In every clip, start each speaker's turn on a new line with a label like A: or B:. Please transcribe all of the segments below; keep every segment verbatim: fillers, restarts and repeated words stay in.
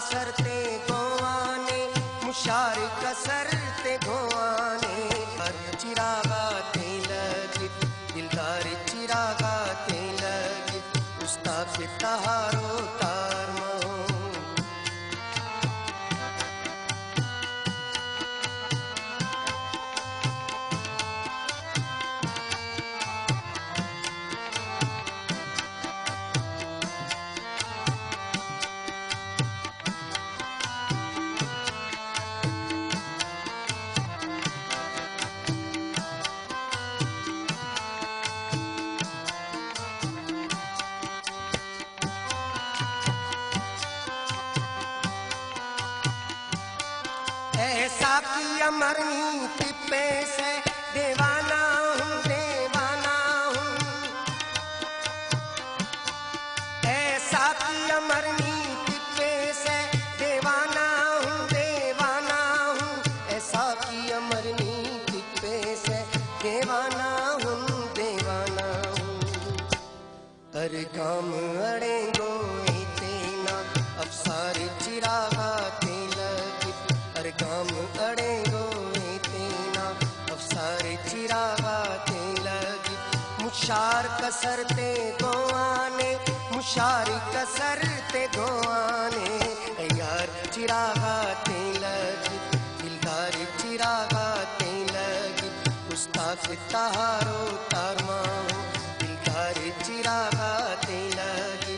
A: कसरते गोवाने मुशार कसरते गोवाने हर चिरागा लगी दिलदार चिरागा लगी उस्ताद के तहारो तार महो ऐसा किया मरनी तिप्पे से दीवाना हूँ दीवाना हूँ ऐसा किया मरनी तिप्पे से दीवाना हूँ दीवाना हूँ ऐसा किया मरनी तिप्पे से दीवाना हूँ दीवाना हूँ हर काम अड़ेंगो तेना अफसार चिरागा लगी हर काम अड़ेगो तेना अफसार चिरागा लगी मुशार कसरते गोवाने मुशार कसरते गोवाने यार चिरागा लगी दिलदार चिरागा लगी उस्ताद तहारो तारमा दिलदार चिरागा लगी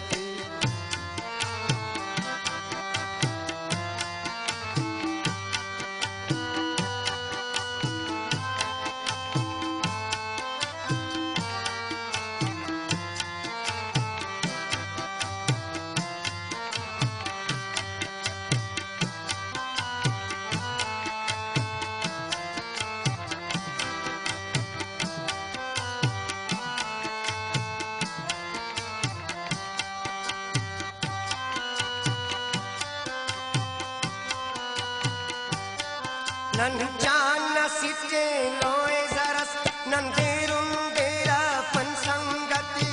A: नन चान सिटे लोए जरस नन देरुन देरा फन संगति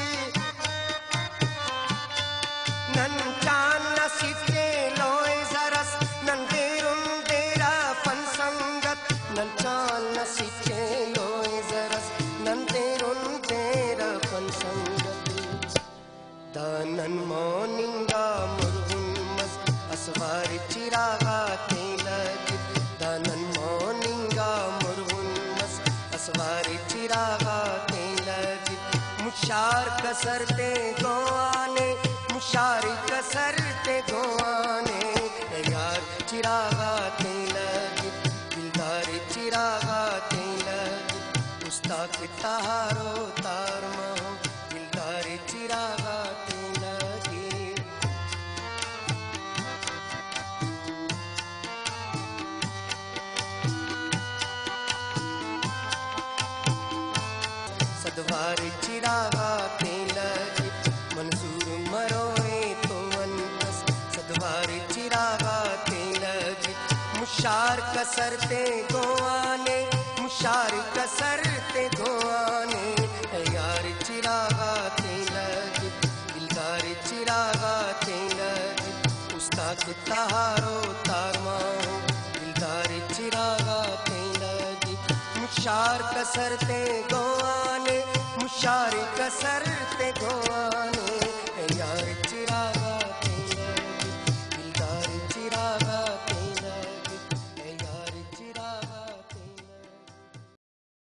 A: नन चान सिटे लोए जरस नन देरुन देरा फन संगत नन चान सिटे लोए जरस नन देरुन देरा फन संगति दानन मोनिंगा मुरहुन मस असवार चिरागा लगी दानन मोनिंगा मुरहुन मस असवार चिरागा लगी मुशार कसरते गोवाने मुशार कसरते गोवाने यार चिरागा लगी दिलदार चिरागा लगी उस्ताद के तहारो तार महो दिलदार चिरागा लगी सदवार चिरागा लगी मंसूर मरोए तो अनकस सदवार चिरागा लगी मुशार कसरते गोवाने मुशार कसरते गोवाने यार चिरागा लगी दिलदार चिरागा लगी उस्ताद तहारो तारमा दिलदार चिरागा लगी मुशार कसरते गोवाने